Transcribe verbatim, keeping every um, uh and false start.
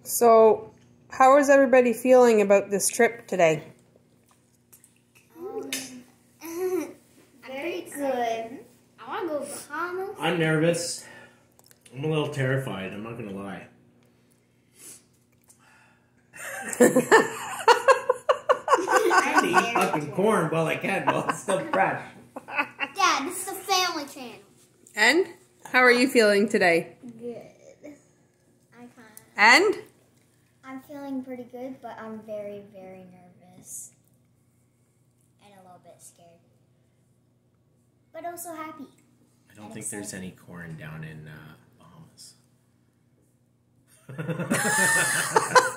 So, how is everybody feeling about this trip today? Um, very good. I want to go to Bahamas. I'm nervous. I'm a little terrified. I'm not gonna lie. I have to eat fucking corn while I can while it's still fresh. Dad, this is the family channel. And how are you feeling today? Good. I kind of. And I'm feeling pretty good, but I'm very, very nervous and a little bit scared, but also happy. I don't think there's any corn down in uh, Bahamas.